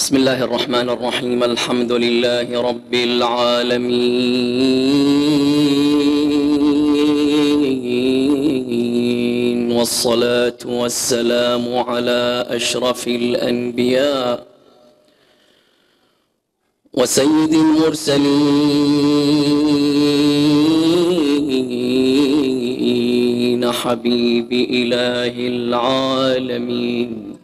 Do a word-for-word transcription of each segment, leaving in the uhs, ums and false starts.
بسم الله الرحمن الرحيم. الحمد لله رب العالمين، والصلاة والسلام على أشرف الأنبياء وسيد المرسلين، حبيب إله العالمين،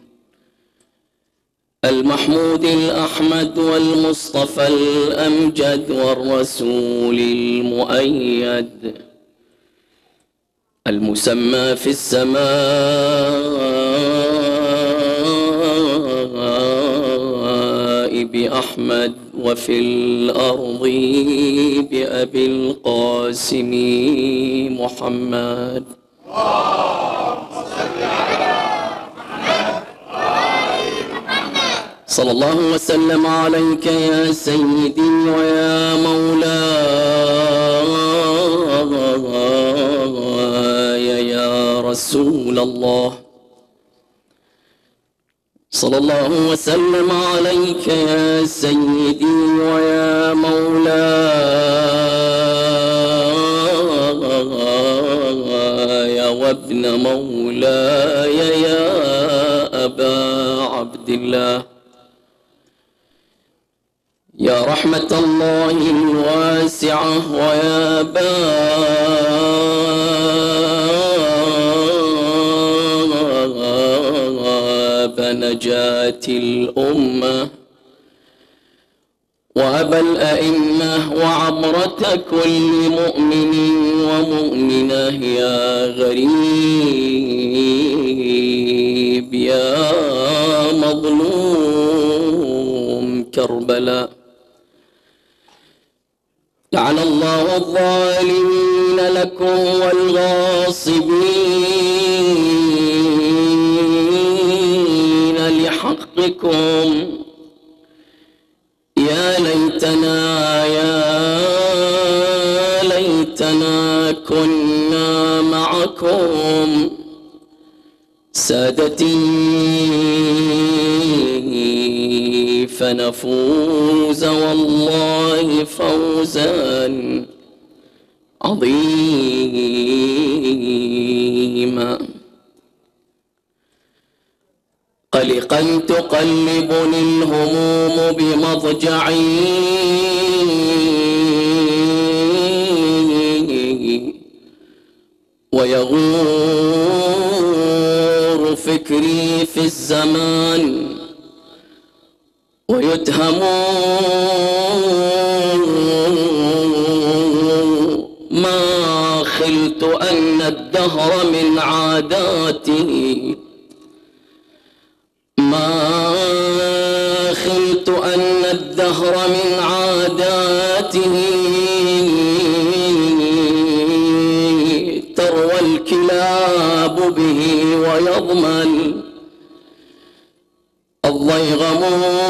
المحمود الأحمد والمصطفى الأمجد والرسول المؤيد، المسمى في السماء بأحمد وفي الأرض بأبي القاسم محمد. صلى الله وسلم عليك يا سيدي ويا مولاي يا رسول الله. صلى الله وسلم عليك يا سيدي ويا مولاي وابن مولاي يا أبا عبد الله، يا رحمة الله الواسعة ويا باب نجاة الأمة وأبا الأئمة وعبرة كل مؤمن ومؤمنة، يا غريب يا مظلوم كربلاء. لعن الله الظالمين لكم والغاصبين لحقكم، يا ليتنا يا ليتنا كنا معكم سادتي فنفوز والله فوزا عظيما. قلقا تقلبني الهموم بمضجعي، ويغور فكري في الزمان، ويتهم ما خلت أن الدهر من عاداته، ما خلت أن الدهر من عاداته تروى الكلاب به ويضمن الضيغم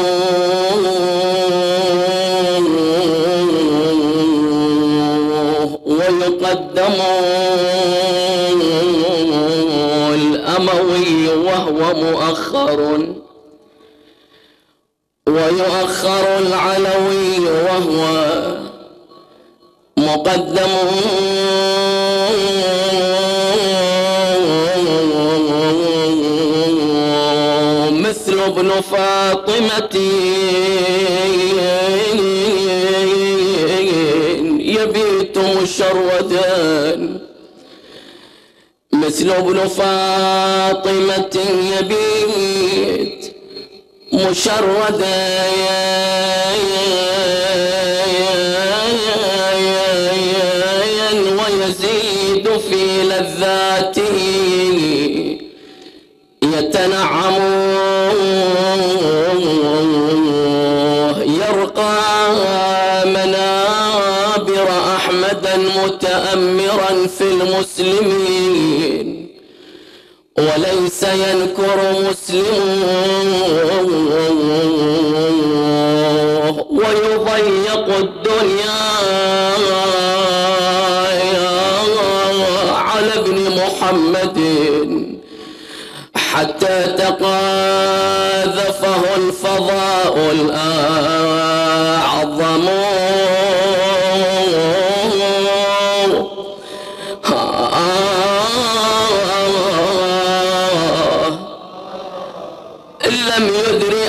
ويقدم الأموي وهو مؤخر، ويؤخر العلوي وهو مقدم، مثل ابن فاطمة يبيت مشردا، مثل ابن فاطمة يبيت مشردا، ويزيد في لذاته يتنعم، يرقى منابر أحمدا متأمرا في المسلمين، وليس ينكر مسلم، ويضيق الدنيا على ابن محمد حتى تقاذفه الفضاء الأعظم لم يدري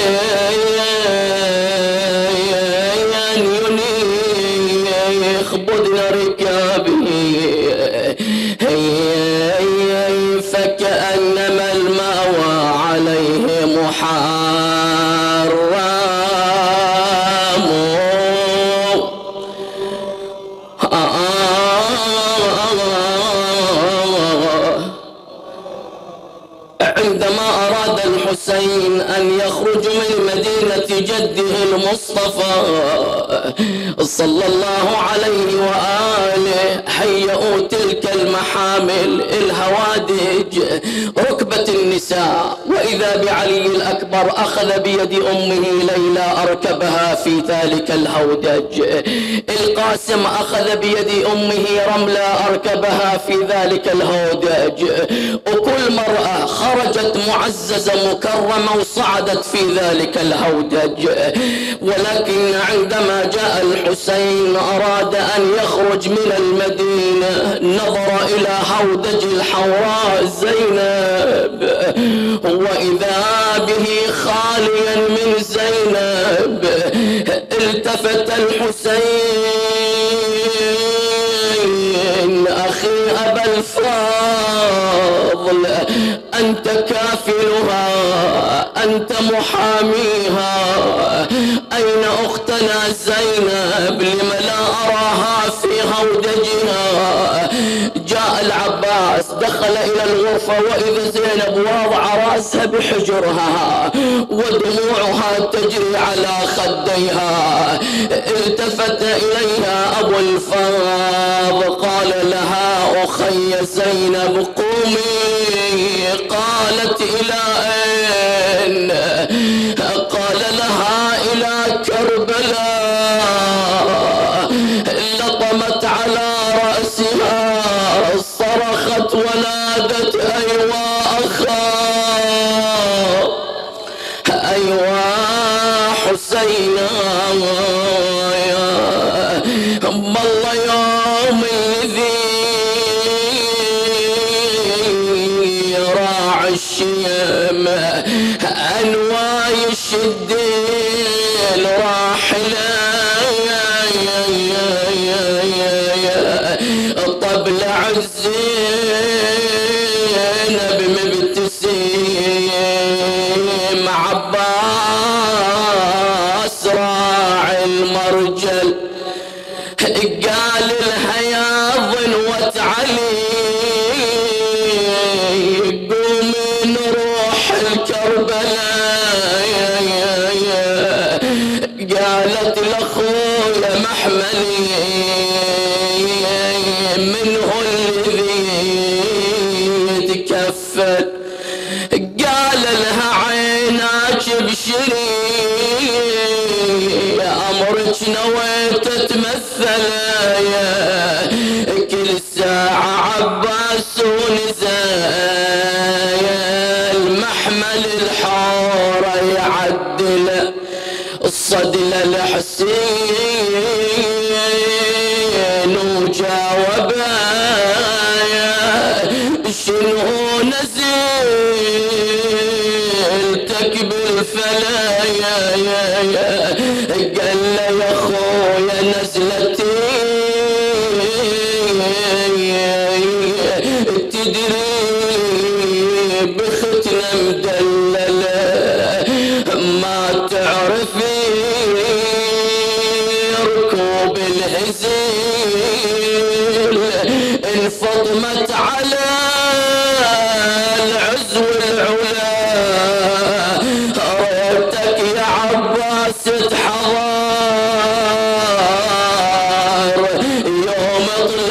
أن ينيخ بدن ركابه فكأنما المأوى عليه محرم. عندما أراد الحسين أن يخرج من مدينة جده المصطفى صلى الله عليه وآله هيئوا تلك المحامل الهوادج ركبة النساء، وإذا بعلي الأكبر أخذ بيد أمه ليلى أركبها في ذلك الهودج، القاسم أخذ بيد أمه رملة أركبها في ذلك الهودج، وكل مرأة خرجت معززة مكرمة وصعدت في ذلك الهودج. ولكن عندما جاء الحسين أراد أن يخرج من المدينة نظر إلى هودج الحوراء زينب، وإذا به خاليا من زينب. التفت الحسين: أخي أبا الفضل، أنت كافلها، أنت محاميها، أين أختنا زينب؟ لم لا أراها في هودجها؟ جاء العباس دخل إلى الغرفة وإذا زينب واضعة رأسها بحجرها ودموعها تجري على خديها. التفت إليها أبو الفضل قال لها: أخي زينب قومي. قالت: إلى أين؟ قال لها: إلى كربلاء. لطمت على رأسها صرخت ونادت: أيوا أخا، أيوا حسينا، والله يوم الذي راعي الشيم أنواي الشديل راحلة طبلع الزينب مبتسم. عباس راعي المرجل قال لها: يا ظنوة علي قومي نروح الكربلاء. قالت لأخويا محملي منه الذي يتكفل. قال لها: عيناك بشري، أمرك نويت تمثل. كل ساعة عباس ونزايل محمل الحارة يعدل الصدل الحسين وجاوبه: شنو نزلتك بالفلايا؟ قال له: يا خويا نزلتي تدري بختنا مدللة، ما تعرفي ركوب الهزيل انفضمت على العزو العلا. ريتك يا عباس تحضر يوم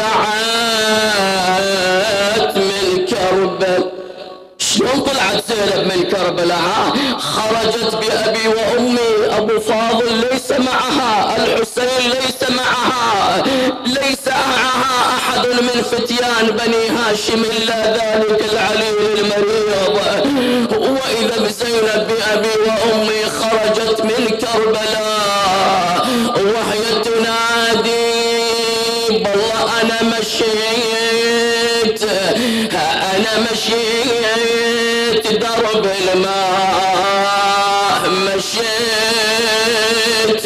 طلعت من كربلاء. شلون طلعت زينب من كربلاء؟ خرجت بأبي وأمي. أبو فاضل ليس معها، الحسين ليس معها، ليس معها أحد من الفتيان بني هاشم إلا ذلك العليل المريض. وإذا بزينب بأبي وأمي خرجت من كربلاء وهي تنادي بالله أنا مشيت أنا مشيت درب الماء مشيت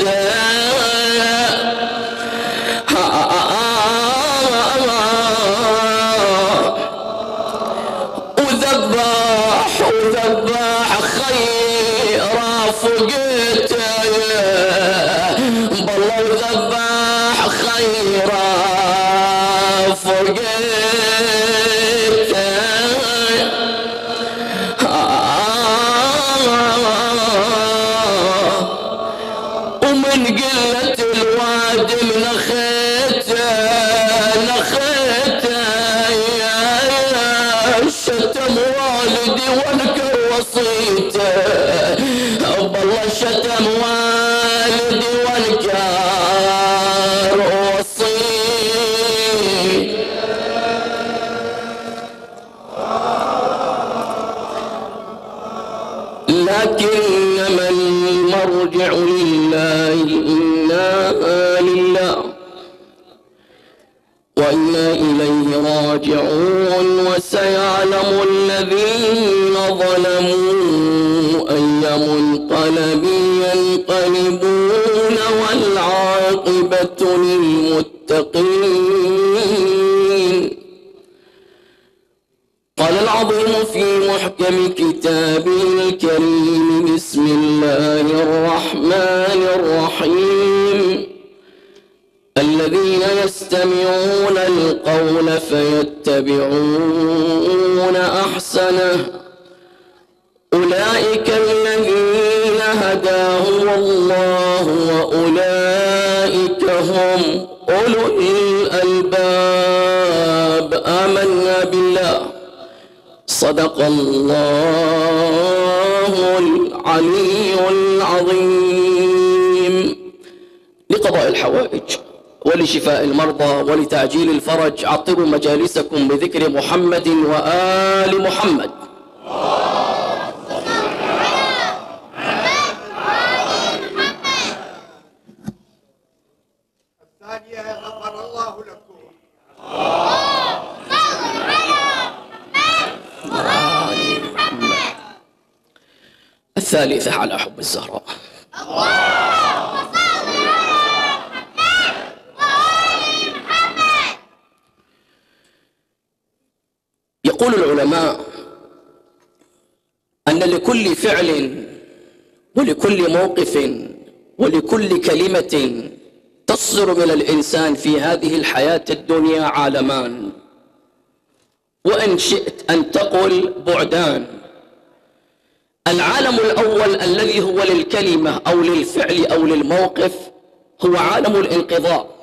وذباح وذباح خيرا فقت بالله وذباح خيرا فقت ومن قلة الواد نخيته نخيته شتم والدي وانكر وصيته بالله شتم والدي وانكر وصيته. لكنما المرجع لله إنا لله وإنا إليه راجعون. وسيعلم الذين ظلموا أي منقلب ينقلبون والعاقبة للمتقين. قال العظيم في محكم كتابه الكريم بسم الله الرحمن الرحيم الذين يستمعون القول فيتبعون أحسنه أولئك الذين هداهم الله وأولئك هم أولو الألباب. آمنا بالله صدق الله العلي العظيم. لقضاء الحوائج ولشفاء المرضى ولتعجيل الفرج عطروا مجالسكم بذكر محمد وآل محمد. الثانية غفر الله لكم. الثالثة على حب الزهراء. يقول العلماء أن لكل فعل ولكل موقف ولكل كلمة تصدر من الإنسان في هذه الحياة الدنيا عالمان، وإن شئت أن تقل بعدان. العالم الأول الذي هو للكلمة أو للفعل أو للموقف هو عالم الانقضاء.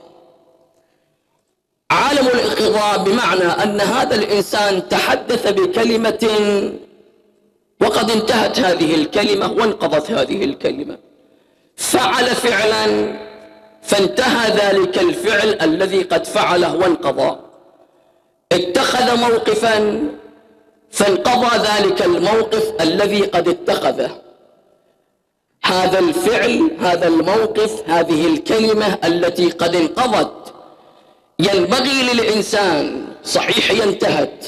عالم الانقضاء بمعنى أن هذا الإنسان تحدث بكلمة وقد انتهت هذه الكلمة وانقضت هذه الكلمة، فعل فعلا فانتهى ذلك الفعل الذي قد فعله وانقضى، اتخذ موقفا فانقضى ذلك الموقف الذي قد اتخذه. هذا الفعل هذا الموقف هذه الكلمة التي قد انقضت ينبغي للإنسان صحيح هي انتهت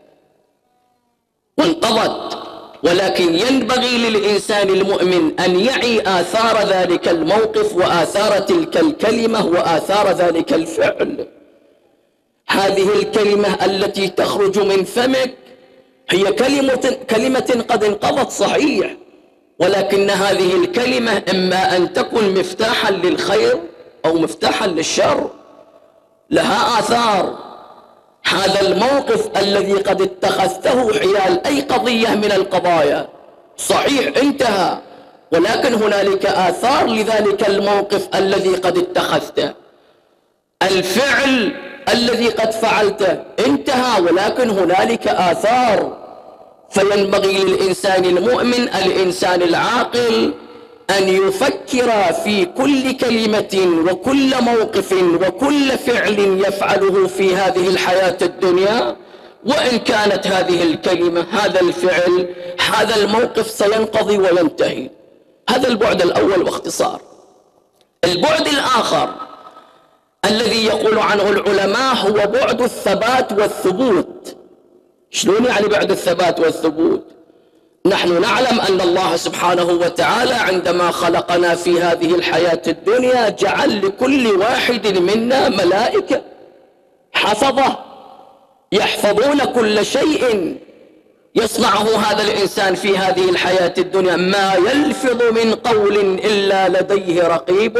وانقضت، ولكن ينبغي للإنسان المؤمن أن يعي آثار ذلك الموقف وآثار تلك الكلمة وآثار ذلك الفعل. هذه الكلمة التي تخرج من فمك هي كلمة, كلمة قد انقضت صحيح، ولكن هذه الكلمة إما أن تكون مفتاحا للخير أو مفتاحا للشر، لها آثار. هذا الموقف الذي قد اتخذته حيال أي قضية من القضايا صحيح انتهى، ولكن هنالك آثار لذلك الموقف الذي قد اتخذته. الفعل الذي قد فعلته انتهى، ولكن هنالك آثار. فينبغي للإنسان المؤمن الإنسان العاقل أن يفكر في كل كلمة وكل موقف وكل فعل يفعله في هذه الحياة الدنيا، وإن كانت هذه الكلمة، هذا الفعل، هذا الموقف سينقضي وينتهي. هذا البعد الأول باختصار. البعد الآخر الذي يقول عنه العلماء هو بعد الثبات والثبوت. شلون يعني بعد الثبات والثبوت؟ نحن نعلم أن الله سبحانه وتعالى عندما خلقنا في هذه الحياة الدنيا جعل لكل واحد منا ملائكة حفظة يحفظون كل شيء يصنعه هذا الإنسان في هذه الحياة الدنيا. ما يلفظ من قول إلا لديه رقيب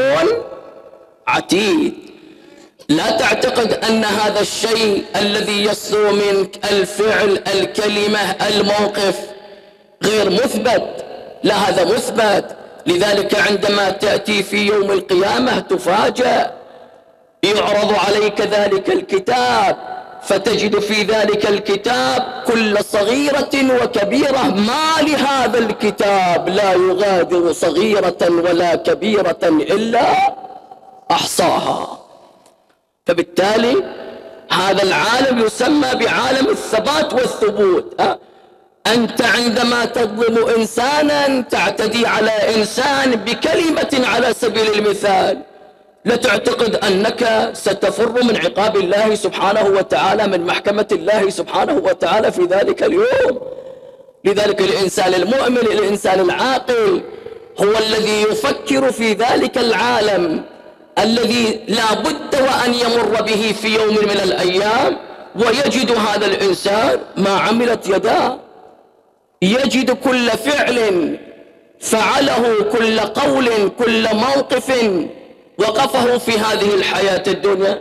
عتيد. لا تعتقد أن هذا الشيء الذي يصدر منك، الفعل، الكلمة، الموقف، غير مثبت. لا، هذا مثبت. لذلك عندما تأتي في يوم القيامة تفاجأ، يعرض عليك ذلك الكتاب فتجد في ذلك الكتاب كل صغيرة وكبيرة. ما لهذا الكتاب لا يغادر صغيرة ولا كبيرة إلا أحصاها. فبالتالي هذا العالم يسمى بعالم الثبات والثبوت. أنت عندما تظلم إنسانا، تعتدي على إنسان بكلمة على سبيل المثال، لا تعتقد أنك ستفر من عقاب الله سبحانه وتعالى، من محكمة الله سبحانه وتعالى في ذلك اليوم. لذلك الإنسان المؤمن، الإنسان العاقل، هو الذي يفكر في ذلك العالم الذي لا بد وأن يمر به في يوم من الأيام، ويجد هذا الإنسان ما عملت يداه، يجد كل فعل فعله، كل قول، كل موقف وقفه في هذه الحياة الدنيا،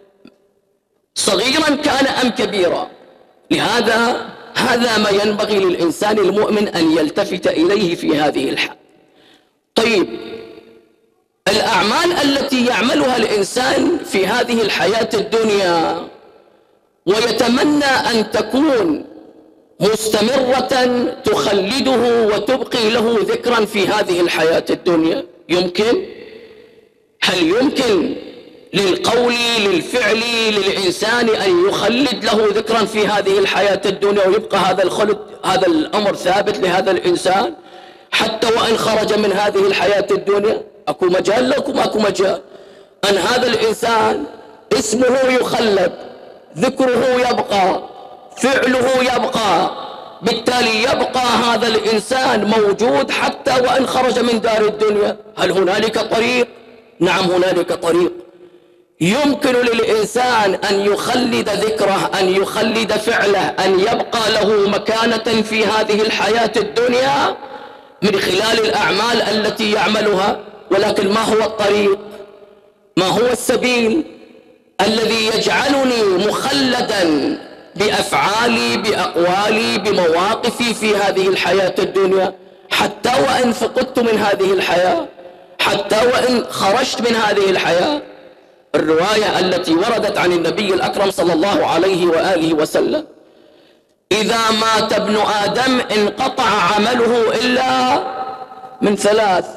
صغيرا كان أم كبيرا. لهذا هذا ما ينبغي للإنسان المؤمن أن يلتفت إليه في هذه الحال. طيب، الأعمال التي يعملها الإنسان في هذه الحياة الدنيا ويتمنى أن تكون مستمرة تخلده وتبقي له ذكرا في هذه الحياة الدنيا، يمكن؟ هل يمكن للقول، للفعل، للإنسان أن يخلد له ذكرا في هذه الحياة الدنيا ويبقى هذا الخلد، هذا الأمر ثابت لهذا الإنسان حتى وإن خرج من هذه الحياة الدنيا؟ أكو مجال لكم؟ أكو مجال أن هذا الإنسان اسمه يخلد، ذكره يبقى، فعله يبقى، بالتالي يبقى هذا الإنسان موجود حتى وإن خرج من دار الدنيا. هل هنالك طريق؟ نعم، هنالك طريق. يمكن للإنسان أن يخلد ذكره، أن يخلد فعله، أن يبقى له مكانة في هذه الحياة الدنيا من خلال الأعمال التي يعملها. ولكن ما هو الطريق؟ ما هو السبيل الذي يجعلني مخلدا بأفعالي، بأقوالي، بمواقفي في هذه الحياة الدنيا حتى وإن فقدت من هذه الحياة، حتى وإن خرجت من هذه الحياة؟ الرواية التي وردت عن النبي الأكرم صلى الله عليه وآله وسلم: إذا مات ابن آدم انقطع عمله إلا من ثلاث.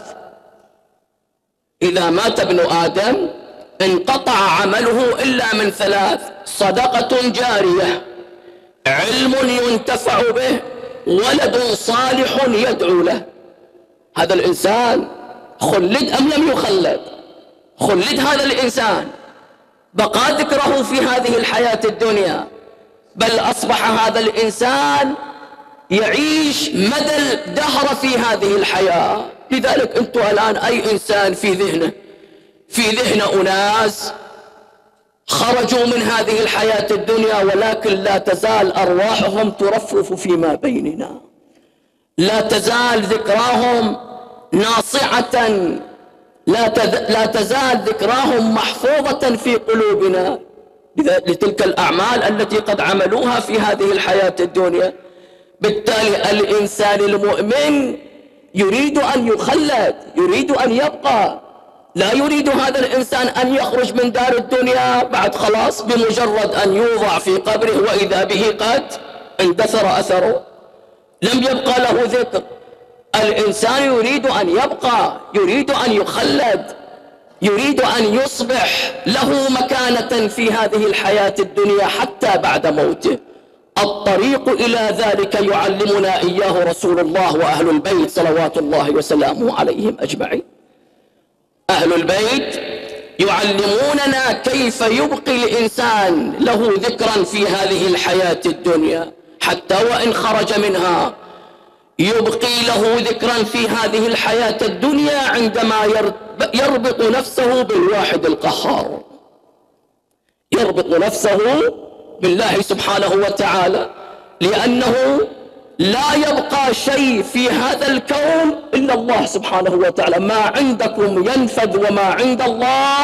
إذا مات ابن آدم انقطع عمله إلا من ثلاث: صدقة جارية، علم ينتفع به، ولد صالح يدعو له. هذا الإنسان خلد أم لم يخلد؟ خلد هذا الإنسان، بقى ذكره في هذه الحياة الدنيا، بل أصبح هذا الإنسان يعيش مدى الدهر في هذه الحياة. لذلك أنتم الآن أي إنسان في ذهنه في ذهن أناس خرجوا من هذه الحياة الدنيا ولكن لا تزال أرواحهم ترفرف فيما بيننا، لا تزال ذكراهم ناصعة، لا, لا تزال ذكراهم محفوظة في قلوبنا لتلك الأعمال التي قد عملوها في هذه الحياة الدنيا. بالتالي الإنسان المؤمن يريد أن يخلد، يريد أن يبقى، لا يريد هذا الإنسان أن يخرج من دار الدنيا بعد خلاص بمجرد أن يوضع في قبره وإذا به قد اندثر أثره، لم يبقى له ذكر، الإنسان يريد أن يبقى، يريد أن يخلد، يريد أن يصبح له مكانة في هذه الحياة الدنيا حتى بعد موته. الطريق إلى ذلك يعلمنا إياه رسول الله وأهل البيت صلوات الله وسلامه عليهم أجمعين. أهل البيت يعلموننا كيف يبقي الإنسان له ذكرا في هذه الحياة الدنيا حتى وإن خرج منها، يبقي له ذكرا في هذه الحياة الدنيا عندما يربط نفسه بالواحد القهار، يربط نفسه بالله سبحانه وتعالى، لأنه لا يبقى شيء في هذا الكون إلا الله سبحانه وتعالى. ما عندكم ينفد وما عند الله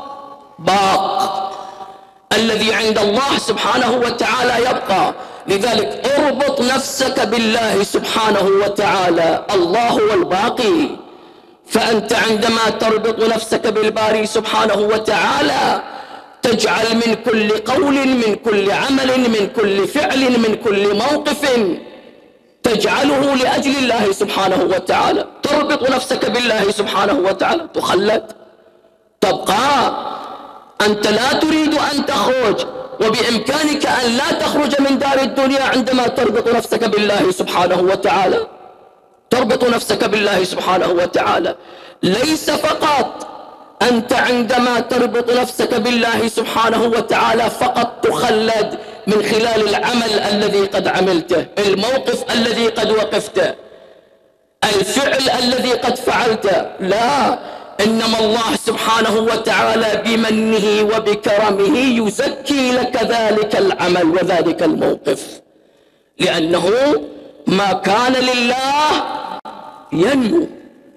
باق. الذي عند الله سبحانه وتعالى يبقى. لذلك اربط نفسك بالله سبحانه وتعالى، الله هو الباقي. فأنت عندما تربط نفسك بالباري سبحانه وتعالى تجعل من كل قول، من كل عمل، من كل فعل، من كل موقف تجعله لأجل الله سبحانه وتعالى. تربط نفسك بالله سبحانه وتعالى تخلد، تبقى. أنت لا تريد أن تخرج، وبإمكانك أن لا تخرج من دار الدنيا عندما تربط نفسك بالله سبحانه وتعالى. تربط نفسك بالله سبحانه وتعالى. ليس فقط أنت عندما تربط نفسك بالله سبحانه وتعالى فقط تخلد من خلال العمل الذي قد عملته، الموقف الذي قد وقفته، الفعل الذي قد فعلته، لا، إنما الله سبحانه وتعالى بمنه وبكرمه يزكي لك ذلك العمل وذلك الموقف، لأنه ما كان لله ينمو.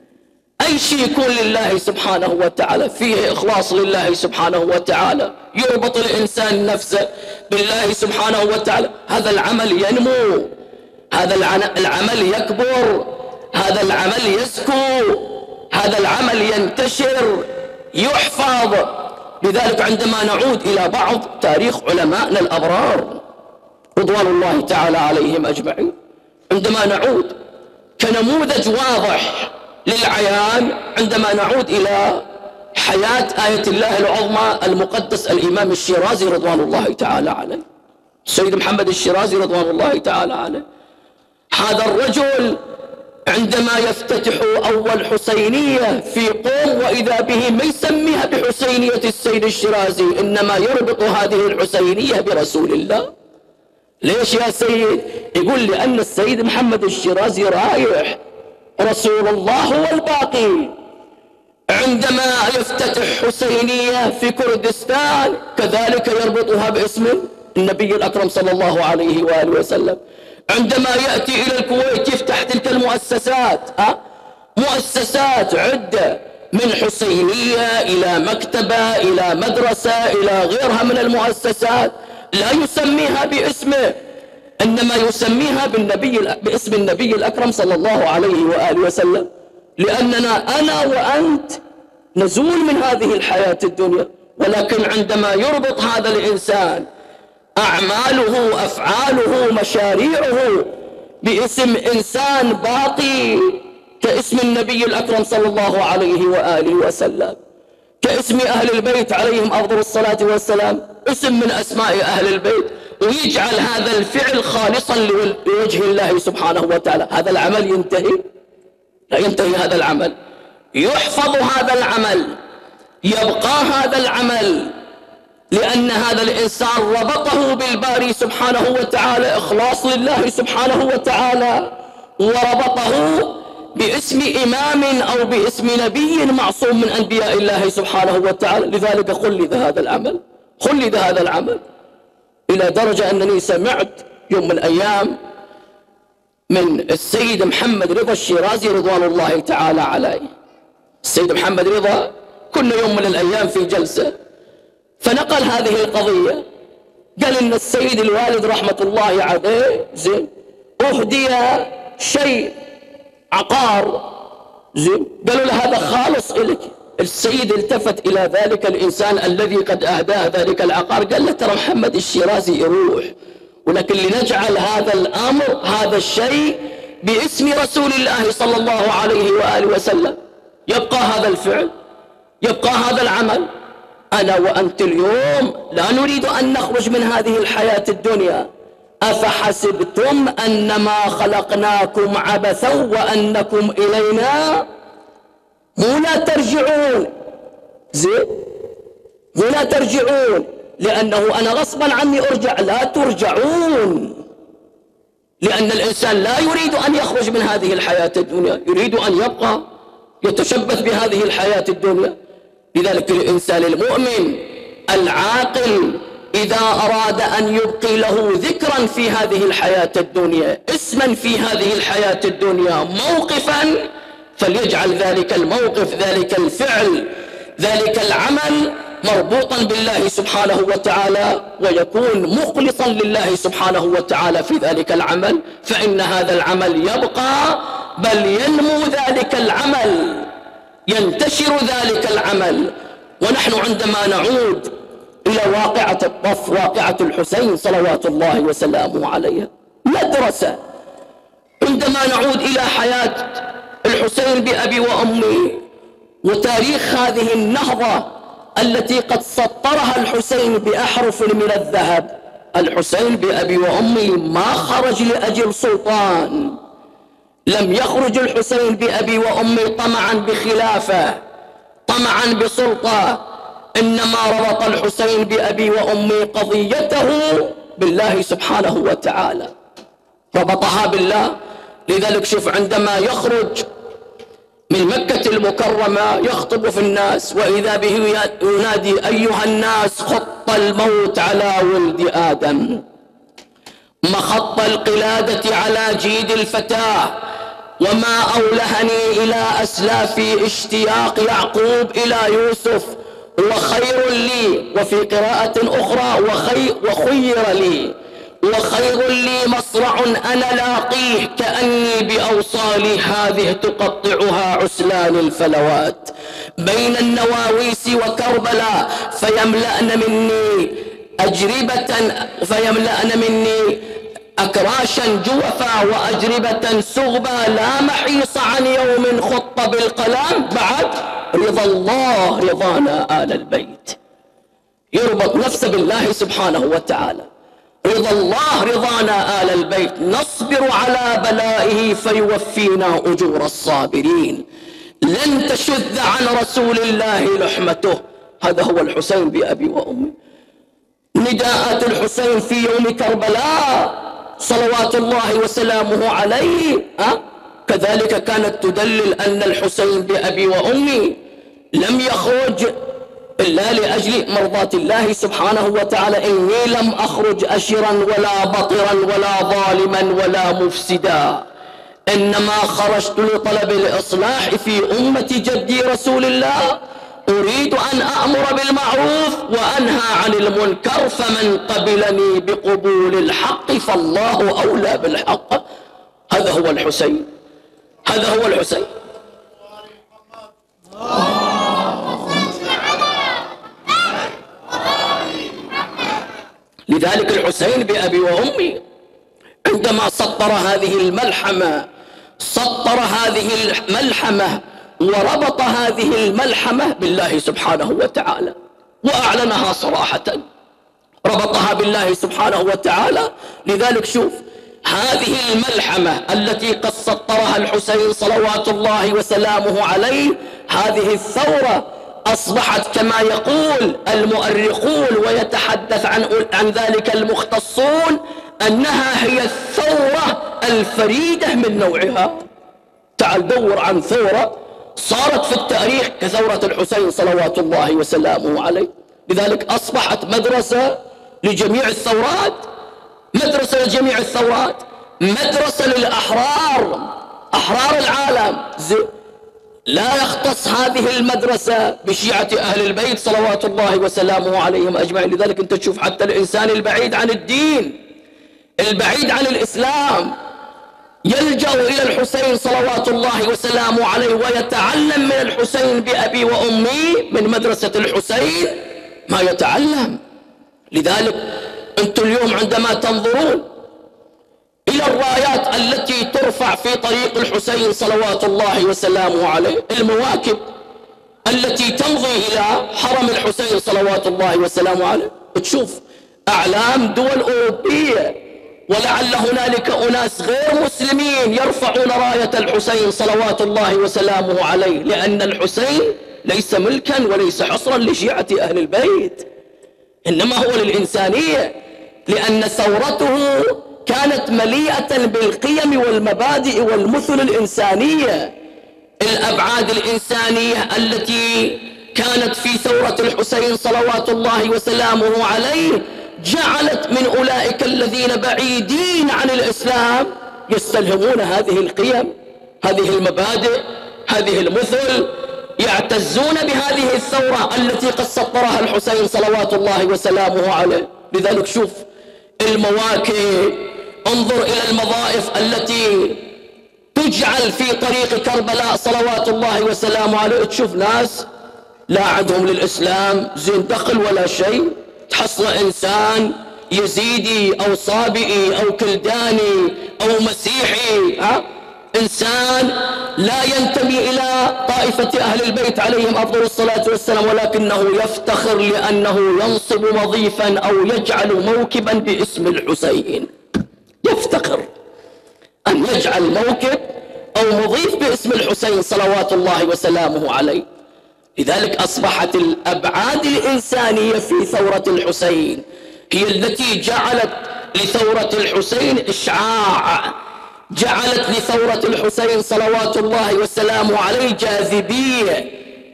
أي شيء يكون لله سبحانه وتعالى فيه إخلاص لله سبحانه وتعالى، يربط الإنسان نفسه بالله سبحانه وتعالى، هذا العمل ينمو، هذا العمل يكبر، هذا العمل يزكو، هذا العمل ينتشر، يحفظ. لذلك عندما نعود إلى بعض تاريخ علمائنا الأبرار رضوان الله تعالى عليهم أجمعين، عندما نعود كنموذج واضح للعيان، عندما نعود إلى حياة آية الله العظمى المقدس الإمام الشيرازي رضوان الله تعالى عليه، السيد محمد الشيرازي رضوان الله تعالى عليه. هذا الرجل عندما يفتتح أول حسينية في قوم وإذا به ما يسميها بحسينية السيد الشيرازي، إنما يربط هذه الحسينية برسول الله. ليش يا سيد؟ يقول لأن السيد محمد الشيرازي رايح، رسول الله هو الباقي. عندما يفتتح حسينية في كردستان كذلك يربطها باسم النبي الأكرم صلى الله عليه وآله وسلم. عندما يأتي إلى الكويت يفتح تلك المؤسسات، أه؟ مؤسسات عدة من حسينية إلى مكتبة إلى مدرسة إلى غيرها من المؤسسات، لا يسميها باسمه، إنما يسميها بالنبي باسم النبي الأكرم صلى الله عليه وآله وسلم، لأننا أنا وأنت نزول من هذه الحياة الدنيا. ولكن عندما يربط هذا الإنسان أعماله، أفعاله، مشاريعه باسم إنسان باقي كاسم النبي الأكرم صلى الله عليه وآله وسلم، كاسم أهل البيت عليهم أفضل الصلاة والسلام، اسم من أسماء أهل البيت، ويجعل هذا الفعل خالصا لوجه الله سبحانه وتعالى، هذا العمل ينتهي؟ لا ينتهي هذا العمل، يحفظ هذا العمل، يبقى هذا العمل، لأن هذا الإنسان ربطه بالباري سبحانه وتعالى، إخلاص لله سبحانه وتعالى، وربطه باسم إمام أو باسم نبي معصوم من أنبياء الله سبحانه وتعالى. لذلك خلد هذا العمل، خلد هذا العمل إلى درجة أنني سمعت يوم من الأيام من السيد محمد رضا الشيرازي رضوان الله تعالى عليه. السيد محمد رضا كنا يوم من الأيام في جلسة فنقل هذه القضية، قال إن السيد الوالد رحمة الله عليه زين أهدي شيء عقار زين، قالوا له هذا خالص إلك. السيد التفت إلى ذلك الإنسان الذي قد أهداه ذلك العقار، قال له ترى محمد الشيرازي يروح، ولكن لنجعل هذا الأمر هذا الشيء باسم رسول الله صلى الله عليه وآله وسلم، يبقى هذا الفعل، يبقى هذا العمل. أنا وأنت اليوم لا نريد أن نخرج من هذه الحياة الدنيا. أفحسبتم أنما خلقناكم عبثا وأنكم إلينا مو لا ترجعون. زين، مو لا ترجعون، لأنه أنا غصبا عني أرجع. لا ترجعون، لأن الإنسان لا يريد أن يخرج من هذه الحياة الدنيا، يريد أن يبقى يتشبث بهذه الحياة الدنيا. لذلك الإنسان المؤمن العاقل إذا أراد أن يبقي له ذكرا في هذه الحياة الدنيا، اسما في هذه الحياة الدنيا، موقفا، فليجعل ذلك الموقف، ذلك الفعل، ذلك العمل مربوطا بالله سبحانه وتعالى، ويكون مخلصا لله سبحانه وتعالى في ذلك العمل، فإن هذا العمل يبقى، بل ينمو ذلك العمل، ينتشر ذلك العمل. ونحن عندما نعود إلى واقعة الطف، واقعة الحسين صلوات الله وسلامه عليه، مدرسة. عندما نعود إلى حياة الحسين بأبي وأمي وتاريخ هذه النهضة التي قد سطرها الحسين بأحرف من الذهب. الحسين بأبي وأمي ما خرج لأجل سلطان، لم يخرج الحسين بأبي وأمي طمعا بخلافة، طمعا بسلطة، إنما ربط الحسين بأبي وأمي قضيته بالله سبحانه وتعالى، ربطها بالله. لذلك شوف عندما يخرج من مكة المكرمة يخطب في الناس، وإذا به ينادي: أيها الناس، خط الموت على ولد آدم، مخط القلادة على جيد الفتاة، وما أولهني إلى أسلافي اشتياق يعقوب إلى يوسف، وخير لي، وفي قراءة أخرى وخي وخير لي، وخير لي مصرع أنا لاقيه، كأني بأوصالي هذه تقطعها عسلان الفلوات، بين النواويس وكربلاء، فيملأن مني أجربة، فيملأن مني أكراشا جوفا وأجربة سغبا، لا محيص عن يوم خط بالقلم بعد رضا الله رضانا آل البيت. يربط نفسه بالله سبحانه وتعالى، رضا الله رضانا آل البيت، نصبر على بلائه فيوفينا أجور الصابرين، لن تشذ عن رسول الله لحمته. هذا هو الحسين بأبي وأمي. نداءات الحسين في يوم كربلاء صلوات الله وسلامه عليه أه؟ كذلك كانت تدلل أن الحسين بأبي وأمي لم يخرج إلا لأجل مرضاة الله سبحانه وتعالى. إني لم أخرج أشرا ولا بطرا ولا ظالما ولا مفسدا، إنما خرجت لطلب الإصلاح في أمة جدي رسول الله، أريد أن أأمر بالمعروف وأنهى عن المنكر، فمن قبلني بقبول الحق فالله أولى بالحق. هذا هو الحسين، هذا هو الحسين. لذلك الحسين بأبي وأمي عندما سطر هذه الملحمة، سطر هذه الملحمة وربط هذه الملحمة بالله سبحانه وتعالى وأعلنها صراحة، ربطها بالله سبحانه وتعالى. لذلك شوف هذه الملحمة التي قد سطرها الحسين صلوات الله وسلامه عليه، هذه الثورة أصبحت كما يقول المؤرخون ويتحدث عن عن ذلك المختصون أنها هي الثورة الفريدة من نوعها. تعال دور عن ثورة صارت في التاريخ كثورة الحسين صلوات الله وسلامه عليه. لذلك أصبحت مدرسة لجميع الثورات، مدرسة لجميع الثورات، مدرسة للأحرار، أحرار العالم. لا يختص هذه المدرسة بشيعة أهل البيت صلوات الله وسلامه عليهم أجمعين. لذلك أنت تشوف حتى الإنسان البعيد عن الدين، البعيد عن الإسلام، يلجأ إلى الحسين صلوات الله وسلامه عليه ويتعلم من الحسين بأبي وأمي، من مدرسة الحسين ما يتعلم. لذلك أنتم اليوم عندما تنظرون إلى الرايات التي ترفع في طريق الحسين صلوات الله وسلامه عليه، المواكب التي تمضي إلى حرم الحسين صلوات الله وسلامه عليه، تشوف أعلام دول أوروبية، ولعل هنالك أناس غير مسلمين يرفعون راية الحسين صلوات الله وسلامه عليه، لأن الحسين ليس ملكا وليس حصرا لشيعة أهل البيت، إنما هو للإنسانية، لأن ثورته كانت مليئة بالقيم والمبادئ والمثل الإنسانية. الأبعاد الإنسانية التي كانت في ثورة الحسين صلوات الله وسلامه عليه جعلت من أولئك الذين بعيدين عن الإسلام يستلهمون هذه القيم، هذه المبادئ، هذه المثل، يعتزون بهذه الثورة التي قد سطرها الحسين صلوات الله وسلامه عليه. لذلك شوف المواكب، انظر إلى المضائف التي تجعل في طريق كربلاء صلوات الله وسلامه عليه، تشوف ناس لا عندهم للإسلام زين دخل ولا شيء، تحصل إنسان يزيدي أو صابئي أو كلداني أو مسيحي، ها؟ إنسان لا ينتمي إلى طائفة أهل البيت عليهم أفضل الصلاة والسلام، ولكنه يفتخر لأنه ينصب وظيفا أو يجعل موكبا باسم الحسين، يفتخر أن يجعل موكب أو مضيف باسم الحسين صلوات الله وسلامه عليه. لذلك أصبحت الأبعاد الإنسانية في ثورة الحسين هي التي جعلت لثورة الحسين إشعاع، جعلت لثورة الحسين صلوات الله وسلامه عليه جاذبية،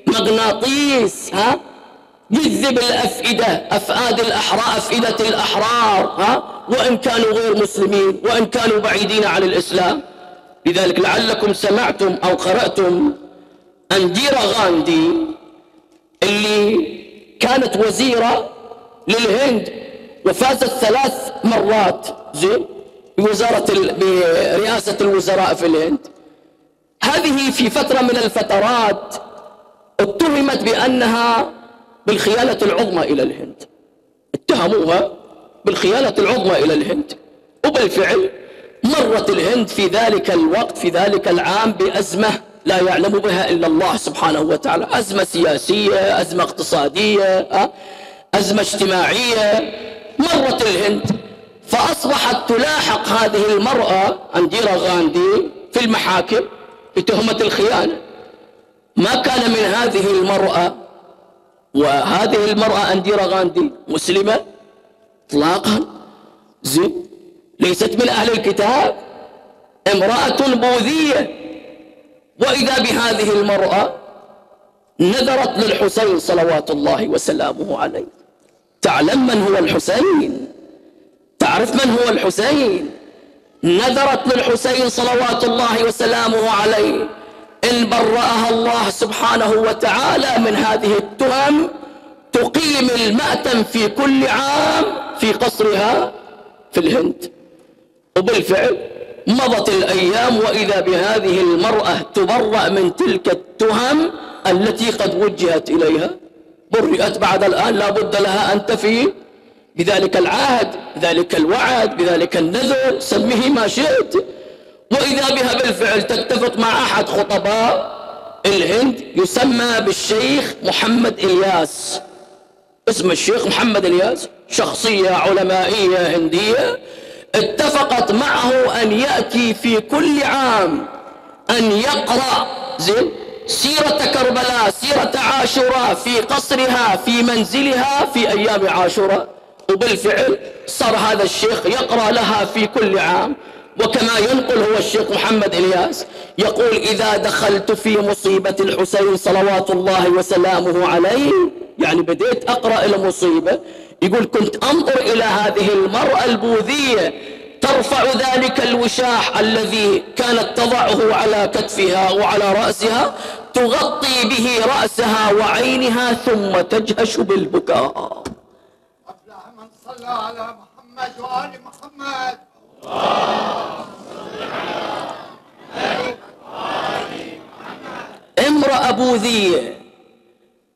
مغناطيس، ها؟ يجذب الأفئدة، أفئاد الأحرار، أفئدة الأحرار، ها؟ وإن كانوا غير مسلمين وإن كانوا بعيدين عن الإسلام. لذلك لعلكم سمعتم أو قرأتم أنديرا غاندي اللي كانت وزيرة للهند وفازت ثلاث مرات زين بوزارة برئاسة الوزراء في الهند، هذه في فترة من الفترات اتهمت بأنها بالخيانة العظمى إلى الهند، اتهموها بالخيانة العظمى إلى الهند، وبالفعل مرت الهند في ذلك الوقت في ذلك العام بأزمة لا يعلم بها إلا الله سبحانه وتعالى، أزمة سياسية، أزمة اقتصادية، أزمة اجتماعية، مرت الهند، فأصبحت تلاحق هذه المرأة أنديرا غاندي في المحاكم بتهمة الخيانة. ما كان من هذه المرأة، وهذه المرأة أنديرا غاندي مسلمة إطلاقا، زين، ليست من أهل الكتاب، امرأة بوذية، وإذا بهذه المرأة نذرت للحسين صلوات الله وسلامه عليه. تعلم من هو الحسين؟ تعرف من هو الحسين؟ نذرت للحسين صلوات الله وسلامه عليه إن برأها الله سبحانه وتعالى من هذه التهم تقيم المأتم في كل عام في قصرها في الهند. وبالفعل مضت الأيام وإذا بهذه المرأة تبرأ من تلك التهم التي قد وجهت إليها، برئت بعد الآن لا بد لها أن تفي بذلك العهد، بذلك الوعد، بذلك النذر، سميه ما شئت، وإذا بها بالفعل تتفق مع أحد خطباء الهند يسمى بالشيخ محمد إلياس. اسم الشيخ محمد إلياس شخصية علمائية هندية، اتفقت معه أن يأتي في كل عام أن يقرأ زين سيرة كربلاء، سيرة عاشوراء في قصرها في منزلها في أيام عاشوراء. وبالفعل صار هذا الشيخ يقرأ لها في كل عام. وكما ينقل هو الشيخ محمد إلياس يقول: إذا دخلت في مصيبة الحسين صلوات الله وسلامه عليه، يعني بديت أقرأ المصيبة، يقول كنت أنظر إلى هذه المرأة البوذية ترفع ذلك الوشاح الذي كانت تضعه على كتفها وعلى رأسها، تغطي به رأسها وعينها ثم تجهش بالبكاء. أفلح من صلى على محمد وآل محمد. امرأة بوذية،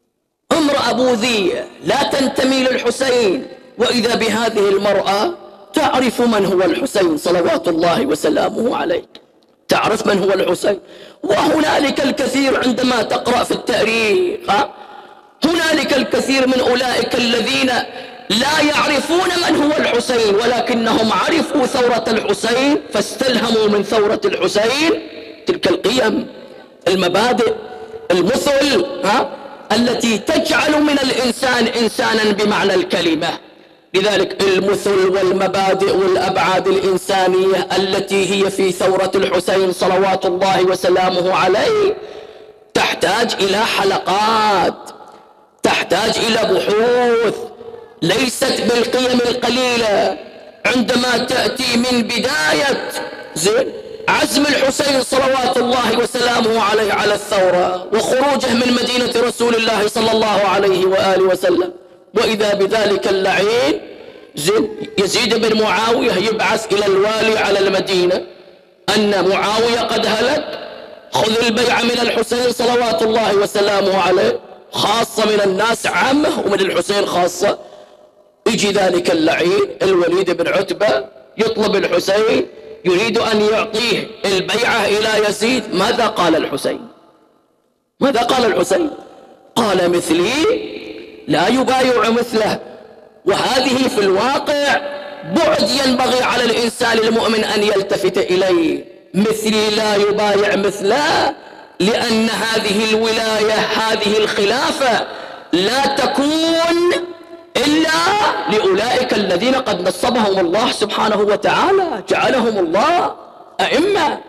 امرأة بوذية لا تنتمي للحسين، وإذا بهذه المرأة تعرف من هو الحسين صلوات الله وسلامه عليه، تعرف من هو الحسين. وهنالك الكثير عندما تقرأ في التاريخ، هنالك الكثير من أولئك الذين لا يعرفون من هو الحسين، ولكنهم عرفوا ثورة الحسين فاستلهموا من ثورة الحسين تلك القيم، المبادئ، المثل ها التي تجعل من الإنسان إنسانا بمعنى الكلمة. لذلك المثل والمبادئ والأبعاد الإنسانية التي هي في ثورة الحسين صلوات الله وسلامه عليه تحتاج إلى حلقات، تحتاج إلى بحوث، ليست بالقيم القليلة. عندما تأتي من بداية زين عزم الحسين صلوات الله وسلامه عليه على الثورة وخروجه من مدينة رسول الله صلى الله عليه وآله وسلم، وإذا بذلك اللعين زين يزيد بن معاوية يبعث إلى الوالي على المدينة أن معاوية قد هلك، خذ البيعة من الحسين صلوات الله وسلامه عليه، خاصة من الناس عامة ومن الحسين خاصة. يجي ذلك اللعين الوليد بن عتبة يطلب الحسين، يريد أن يعطيه البيعة إلى يزيد. ماذا قال الحسين؟ ماذا قال الحسين؟ قال مثلي لا يبايع مثله. وهذه في الواقع بعد ينبغي على الإنسان المؤمن أن يلتفت إليه. مثلي لا يبايع مثله، لأن هذه الولاية هذه الخلافة لا تكون إلا لأولئك الذين قد نصبهم الله سبحانه وتعالى، جعلهم الله أئمة،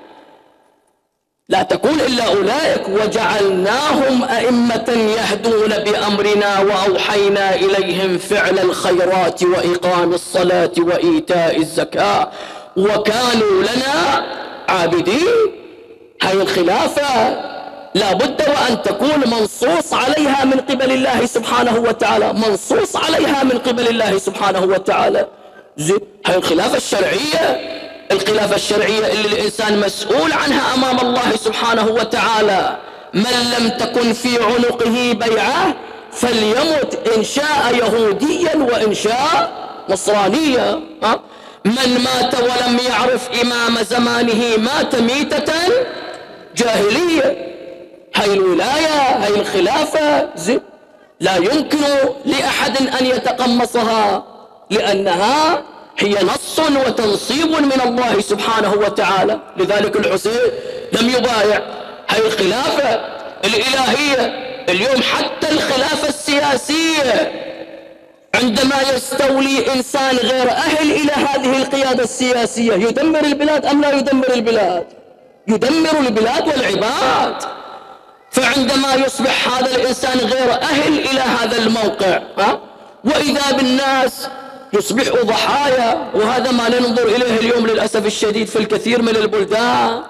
لا تكون إلا أولئك. وجعلناهم أئمة يهدون بأمرنا وأوحينا إليهم فعل الخيرات وإقام الصلاة وإيتاء الزكاة وكانوا لنا عابدين. هاي الخلافة لا بد وأن تكون منصوص عليها من قبل الله سبحانه وتعالى، منصوص عليها من قبل الله سبحانه وتعالى. هاي الخلافة الشرعية، الخلافة الشرعية اللي الإنسان مسؤول عنها أمام الله سبحانه وتعالى. من لم تكن في عنقه بيعة فليمت إن شاء يهوديا وإن شاء نصرانيا. من مات ولم يعرف إمام زمانه مات ميتة جاهلية. هاي الولاية، هاي الخلافة لا يمكن لأحد أن يتقمصها، لأنها هي نص وتنصيب من الله سبحانه وتعالى. لذلك الحسين لم يبايع. هاي الخلافة الإلهية اليوم، حتى الخلافة السياسية عندما يستولي إنسان غير أهل إلى هذه القيادة السياسية يدمر البلاد أم لا يدمر البلاد؟ يدمر البلاد والعباد. فعندما يصبح هذا الإنسان غير أهل إلى هذا الموقع ها؟ وإذا بالناس يصبحوا ضحايا، وهذا ما ننظر إليه اليوم للأسف الشديد في الكثير من البلدان.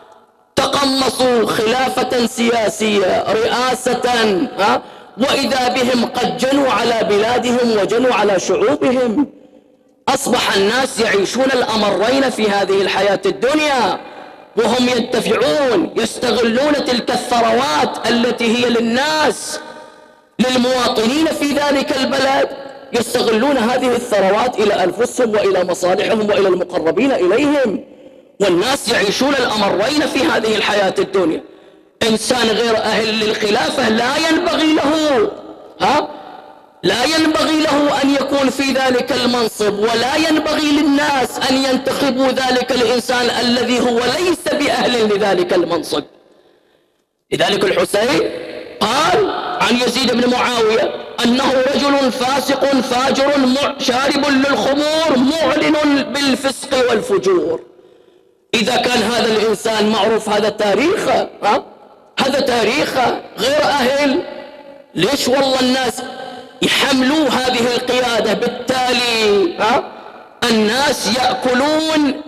تقمصوا خلافة سياسية، رئاسة ها؟ وإذا بهم قد جنوا على بلادهم وجنوا على شعوبهم. أصبح الناس يعيشون الأمرين في هذه الحياة الدنيا، وهم ينتفعون، يستغلون تلك الثروات التي هي للناس للمواطنين في ذلك البلد، يستغلون هذه الثروات إلى أنفسهم وإلى مصالحهم وإلى المقربين إليهم. والناس يعيشون الأمرين في هذه الحياة الدنيا. إنسان غير أهل للخلافة لا ينبغي له ها لا ينبغي له أن يكون في ذلك المنصب، ولا ينبغي للناس أن ينتخبوا ذلك الإنسان الذي هو ليس بأهل لذلك المنصب. لذلك الحسين قال عن يزيد بن معاوية أنه رجل فاسق فاجر شارب للخمور معلن بالفسق والفجور. إذا كان هذا الإنسان معروف هذا تاريخه ها؟ هذا تاريخه غير أهل، ليش والله الناس يحملوا هذه القيادة؟ بالتالي ها؟ الناس يأكلون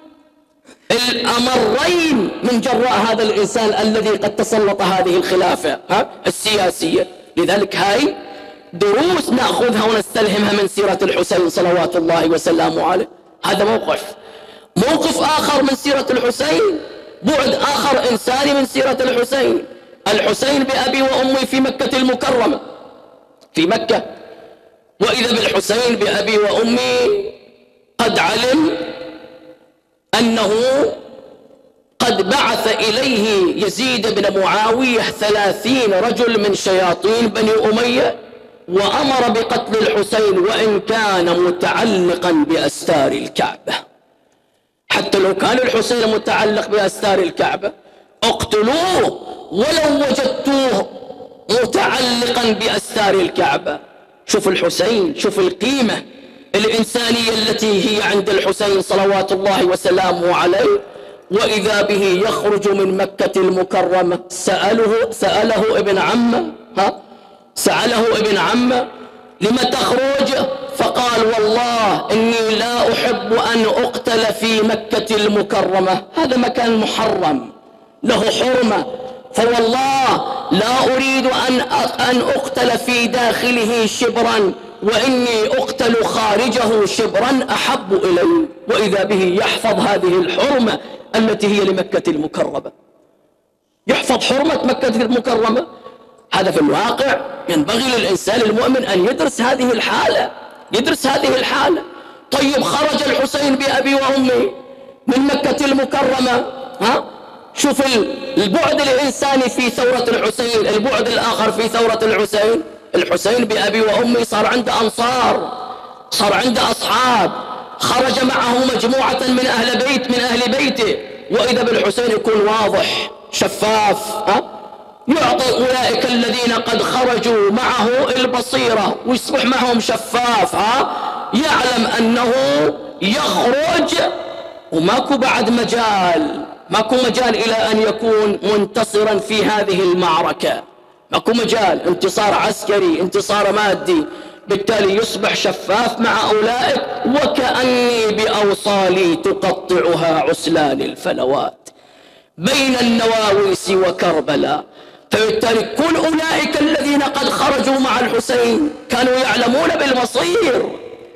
الأمرين من جراء هذا الإنسان الذي قد تسلط هذه الخلافة ها؟ السياسية. لذلك هاي دروس نأخذها ونستلهمها من سيرة الحسين صلوات الله وسلامه عليه. هذا موقف موقف آخر من سيرة الحسين، بعد آخر إنساني من سيرة الحسين. الحسين بأبي وأمي في مكة المكرمة، في مكة، وإذا بالحسين بأبي وأمي قد علم أنه قد بعث إليه يزيد بن معاوية ثلاثين رجل من شياطين بني أمية، وأمر بقتل الحسين وإن كان متعلقا بأستار الكعبة. حتى لو كان الحسين متعلق بأستار الكعبة اقتلوه ولو وجدتوه متعلقا بأستار الكعبة. شوف الحسين، شوف القيمة الإنسانية التي هي عند الحسين صلوات الله وسلامه عليه. وإذا به يخرج من مكة المكرمة، سأله سأله ابن عمه ها سأله ابن عمه لم تخرج؟ فقال والله إني لا أحب أن أقتل في مكة المكرمة، هذا مكان محرم له حرمة، فوالله لا أريد أن أن أقتل في داخله شبرا، وإني أقتل خارجه شبرا أحب إلي. وإذا به يحفظ هذه الحرمة التي هي لمكة المكرمة، يحفظ حرمة مكة المكرمة. هذا في الواقع ينبغي للإنسان المؤمن أن يدرس هذه الحالة، يدرس هذه الحالة. طيب خرج الحسين بأبي وأمي من مكة المكرمة، ها شوف البعد الإنساني في ثورة الحسين، البعد الآخر في ثورة الحسين. الحسين بأبي وأمي صار عنده أنصار، صار عنده أصحاب، خرج معه مجموعة من أهل بيت من أهل بيته. وإذا بالحسين يكون واضح شفاف، ها يعطي أولئك الذين قد خرجوا معه البصيرة ويصبح معهم شفاف، ها يعلم أنه يخرج وماكو بعد مجال، ماكو مجال إلى أن يكون منتصرا في هذه المعركة، ماكو مجال انتصار عسكري، انتصار مادي. بالتالي يصبح شفاف مع أولئك وكأني بأوصالي تقطعها عسلان الفلوات بين النواويس وكربلاء. فبالتالي كل أولئك الذين قد خرجوا مع الحسين كانوا يعلمون بالمصير،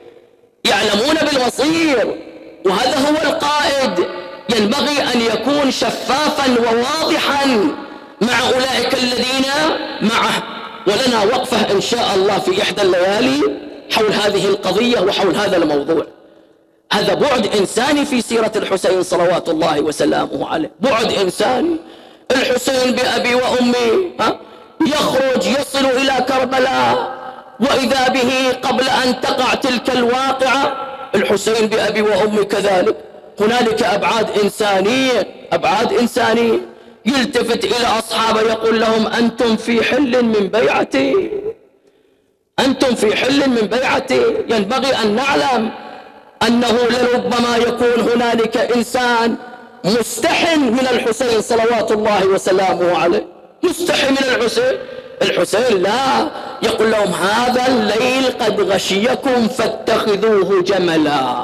يعلمون بالمصير. وهذا هو القائد، ينبغي أن يكون شفافا وواضحا مع أولئك الذين معه. ولنا وقفة إن شاء الله في إحدى الليالي حول هذه القضية وحول هذا الموضوع. هذا بعد إنساني في سيرة الحسين صلوات الله وسلامه عليه، بعد إنساني. الحسين بأبي وأمي ها يخرج يصل إلى كربلاء، وإذا به قبل أن تقع تلك الواقعة الحسين بأبي وأمي كذلك. هنالك أبعاد إنسانية، أبعاد إنسانية. يلتفت إلى أصحابه يقول لهم أنتم في حل من بيعتي، أنتم في حل من بيعتي. ينبغي أن نعلم أنه لربما يكون هنالك إنسان مستحن من الحسين صلوات الله وسلامه عليه، مستحن من الحسين. الحسين لا، يقول لهم هذا الليل قد غشيكم فاتخذوه جملا،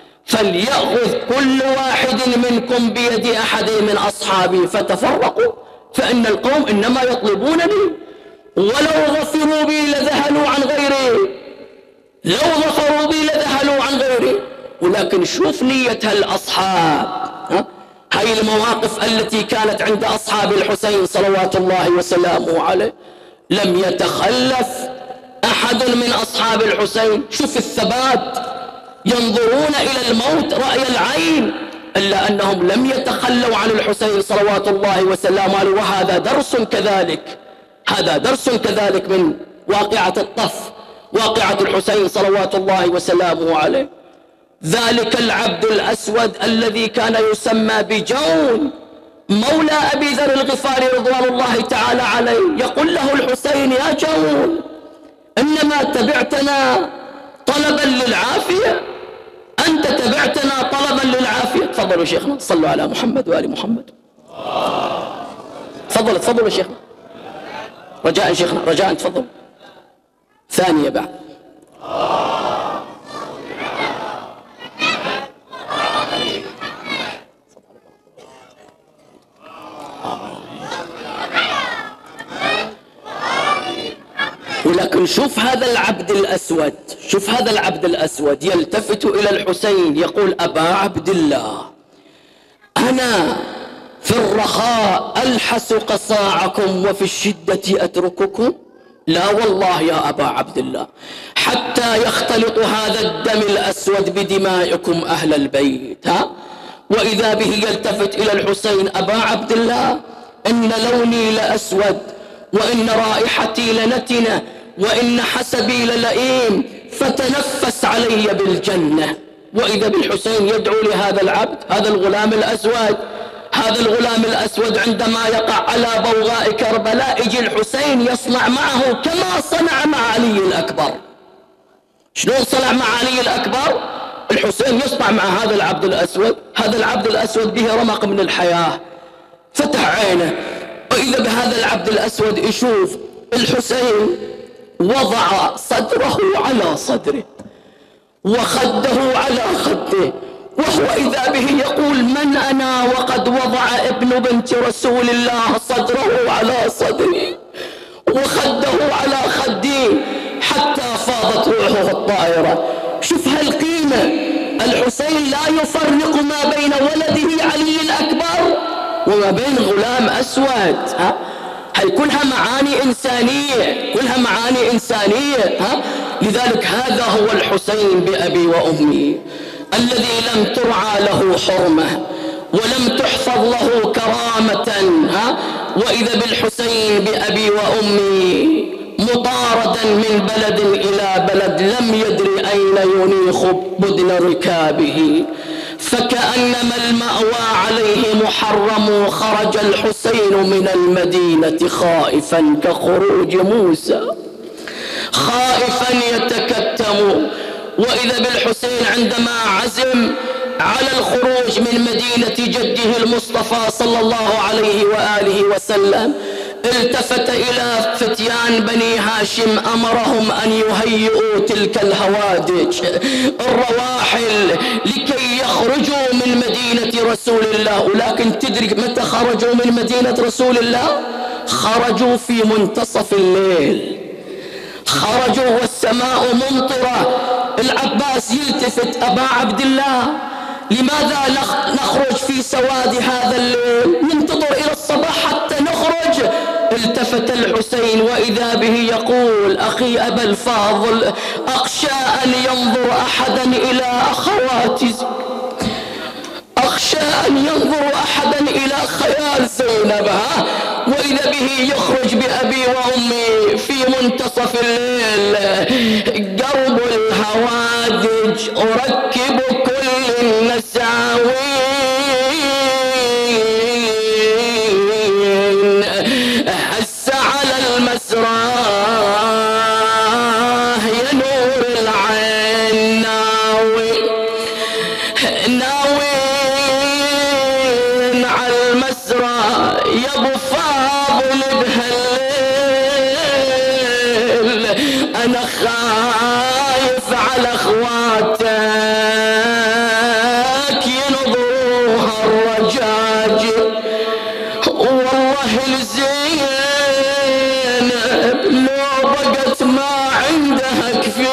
فليأخذ كل واحد منكم بيد أحد من أصحابي فتفرقوا، فإن القوم إنما يطلبونني، ولو ظفروا بي لذهلوا عن غيري، لو ظفروا بي لذهلوا عن غيري. ولكن شوف نية هالأصحاب، ها؟ هاي المواقف التي كانت عند أصحاب الحسين صلوات الله وسلامه عليه. لم يتخلف أحد من أصحاب الحسين، شوف الثبات، ينظرون إلى الموت رأي العين، إلا أنهم لم يتخلوا عن الحسين صلوات الله وسلامه عليه. وهذا درس كذلك، هذا درس كذلك من واقعة الطف، واقعة الحسين صلوات الله وسلامه عليه. ذلك العبد الأسود الذي كان يسمى بجون مولى أبي ذر الغفاري رضوان الله تعالى عليه، يقول له الحسين يا جون إنما تبعتنا طلبا للعافية، أنت تبعتنا طلبا للعافية. تفضلوا شيخنا، صلوا على محمد وآل محمد. تفضل تفضلوا شيخنا، رجاء شيخنا، رجاء تفضل. ثانية بعد. ولكن شوف هذا العبد الأسود، شوف هذا العبد الأسود يلتفت إلى الحسين يقول أبا عبد الله أنا في الرخاء ألحس قصاعكم وفي الشدة أترككم، لا والله يا أبا عبد الله، حتى يختلط هذا الدم الأسود بدمائكم أهل البيت. ها؟ وإذا به يلتفت إلى الحسين: أبا عبد الله، إن لوني لأسود، وإن رائحتي لنتنة، وإن حسبي للئيم، فتنفس علي بالجنة. وإذا بالحسين يدعو لهذا العبد، هذا الغلام الأسود، هذا الغلام الأسود عندما يقع على بوغاء كربلاء يجي الحسين يصنع معه كما صنع مع علي الأكبر. شلون صنع مع علي الأكبر؟ الحسين يصنع مع هذا العبد الأسود. هذا العبد الأسود به رمق من الحياة، فتح عينه، وإذا بهذا العبد الأسود يشوف الحسين وضع صدره على صدره وخده على خده، وهو إذا به يقول: من أنا وقد وضع ابن بنت رسول الله صدره على صدري وخده على خدي حتى فاضت روحه الطائرة. شوف هالقيمة، الحسين لا يفرق ما بين ولده علي الأكبر وما بين غلام أسود. ها؟ هاي كلها معاني إنسانية، كلها معاني إنسانية. ها؟ لذلك هذا هو الحسين بأبي وأمي، الذي لم ترعى له حرمة ولم تحفظ له كرامة. ها؟ وإذا بالحسين بأبي وأمي مطاردا من بلد إلى بلد لم يدر أين ينيخ بدن ركابه، فكأنما المأوى عليه محرم. خرج الحسين من المدينة خائفا كخروج موسى، خائفا يتكتم. وإذا بالحسين عندما عزم على الخروج من مدينة جده المصطفى صلى الله عليه وآله وسلم، التفت إلى فتيان بني هاشم، أمرهم أن يهيئوا تلك الهوادج الرواحل لكي يخرجوا من مدينة رسول الله. ولكن تدرك متى خرجوا من مدينة رسول الله؟ خرجوا في منتصف الليل، خرجوا والسماء ممطرة. العباس يلتفت: أبا عبد الله، لماذا نخرج في سواد هذا الليل؟ ننتظر إلى الصباح حتى نخرج. التفت الحسين وإذا به يقول: أخي أبا الفاضل، أخشى أن ينظر أحدا إلى أخواتي، أخشى أن ينظر أحدا إلى خيال زينب. وإذا به يخرج بأبي وأمي في منتصف الليل: قرب الهوادج أركب كل النساوين، هس على المسرى يا نور العين، ناوي ناوي على المسرى يا ابو فاضل بهالليل، انا خايف على اخواتك ينظروها الرجاج، والله الزين لو بقت ما عندها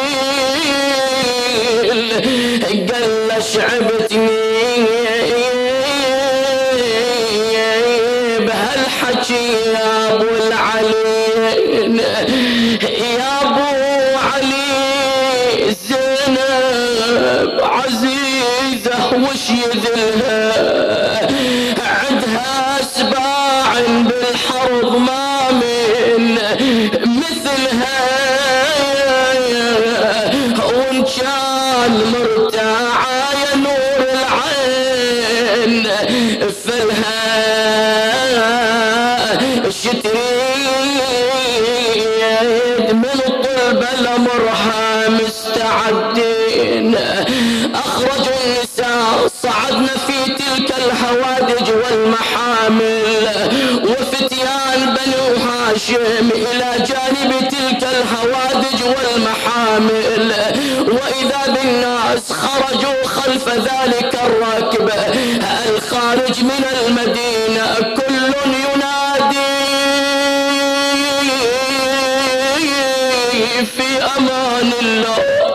كفيل، قال شعبتني بهالحكي يا ابو العلين، يا ابو علي زينب عزيزة وش يذلها، عندها سباع بالحرب ما من مثلها، وان كان مرتاعة يا نور العين فلها شتريد من طلب الامرها مستعدين. اخرجوا النساء صعدنا في تلك الهوادج والمحامل، وفتيان بنو هاشم الى جانب تلك الهوادج والمحامل، واذا بالناس خرجوا خلف ذلك الراكب الخارج من المدينة، كل ينادي في امان الله،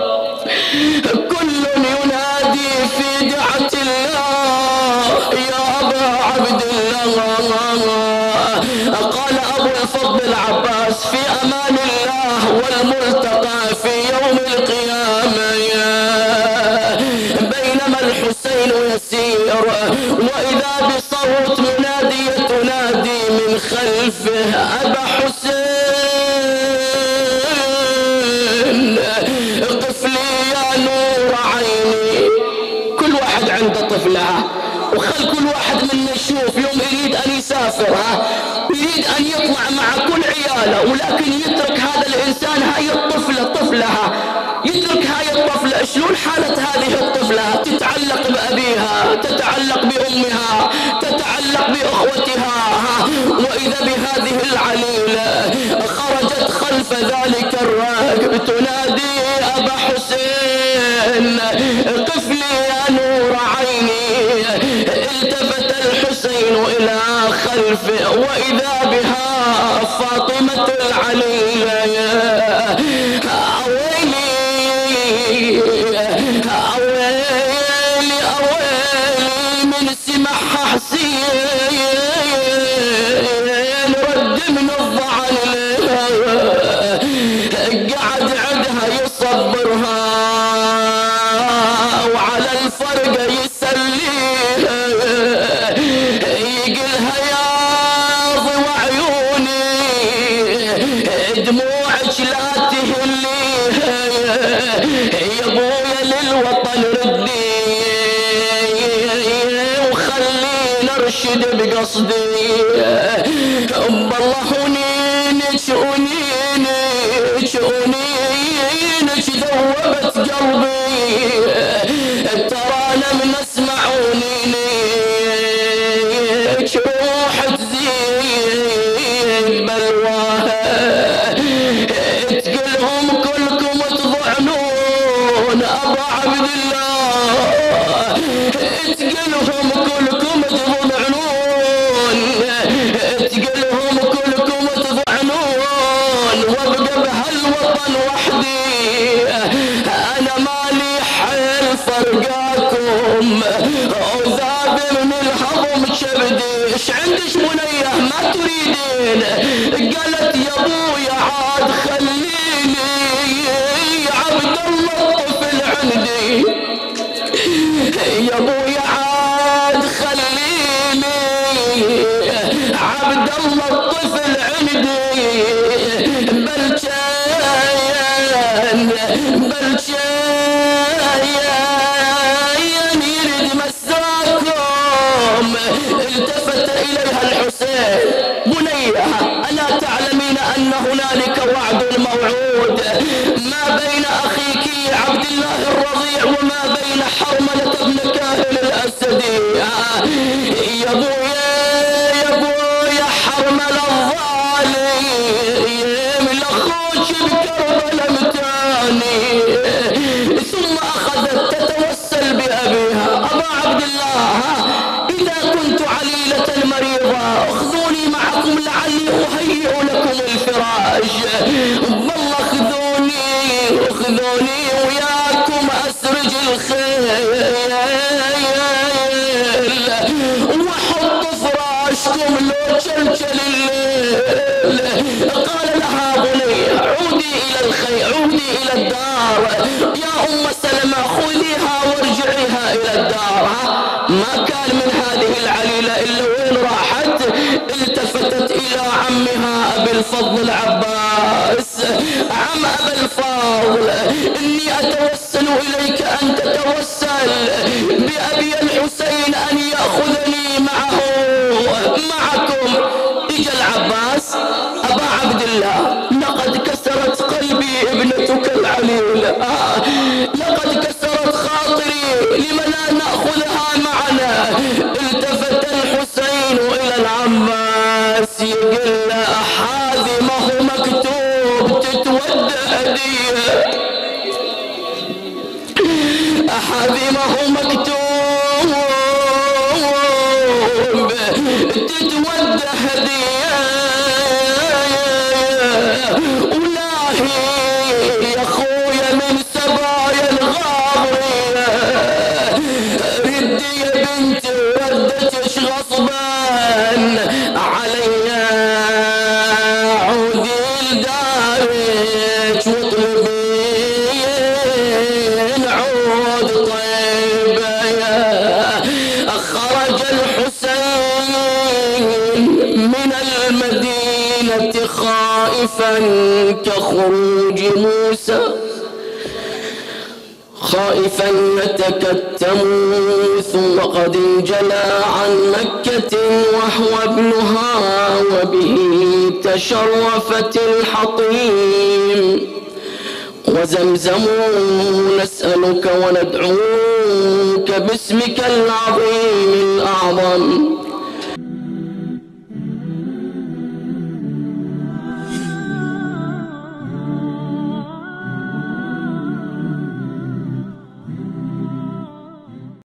كل ينادي في دعة الله يا ابا عبد الله. قال ابو الفضل العباس: في امان الله عيني. كل واحد عنده طفلها، وخل كل واحد منا يشوف يوم يريد أن يسافر ها يريد أن يطلع مع كل عياله، ولكن يترك هذا الإنسان هاي الطفلة طفلها، يترك هاي الطفلة. شلون حالة هذه الطفلة؟ تتعلق بأبيها، تتعلق بأمها، تتعلق بأخوتها ها. وإذا بهذه العليلة خرجت خلف ذلك الراكب تنادي أبا حسين قف لي يا نور عيني. التفت الحسين إلى خلفه وإذا بها فاطمة العليلة. أويلي أويلي أويلي من سمح حسين رد من الضعن. قعد عدها يصبرها وعلى الفرقة يسليها، يقلها يا ضوى عيوني دموعك لا تهليها، يا ابويا للوطن ردي وخلينا ارشد بقصدي. بالله ونينك ونينك ونينك ذوبت قلبي، ترى انا من اسمع ونينك روح تزين بلواها. تقلهم كلكم تضعنون ابا عبد الله، تقلهم كلكم تضعنون، تقلهم كلكم تضعنون، وابقى بهالوطن وحدي انا مالي حيل فرقاكم وذاب من الهضم كبدي. ايش عندش بنيه ما تريدين؟ قالت يا ابويا عاد خليني عبد الله الطفل عندي، يا ابويا عاد خليني عبد الله الطفل عندي. بلشان بلشان يريد مساكم. التفت اليها الحسين بنيها الا تعلمين ان هنالك وعد موعود ما بين اخيك عبد الله الرضيع وما بين حرملة بن كاهل الاسدي. يا ابويا يا ابويا حرملة الظالم لاخوك بكربلاء متاني. ثم اخذت تتوسل بابيها ابا عبد الله اذا كنت عليلة مريضة اخذوني معكم لعلي اهيئ لكم الفراش. والله اخذوني اخذوني وياكم اسرج الخيل واحط فراشكم لو جلجل الليل. قال لها بني عودي الى الخيل عودي الى الدار يا ام سلمة خذيها وارجعيها الى الدار. ما كان من هذه العليلة الا وين راحت التفتت الى عمها ابي الفضل العباس. عم ابا الفضل اني اتوسل اليك ان تتوسل بابي الحسين ان ياخذني معه معكم. اجا العباس ابا عبد الله لقد كسرت قلبي ابنتك العليلة، آه لقد كسرت خاطري لم لا ناخذها معنا. التفت الحسين الى العباس يقول له هذه ما هو مكتوب تتودى هديه، هذه ما هو مكتوب تتودى هديه. ولاهي يا اخويا من سبايا الغابريه ردي يا بنتي ردتش غصبا عليا. عودي لدارك واطلبين عود طيبه. خرج الحسين من المدينة خائفا كخروج موسى، خائفا يتكتم ثم قد انجلى عن مكة وهو ابنها وبه تشرفت الحطيم. وزمزم نسألك وندعوك باسمك العظيم الأعظم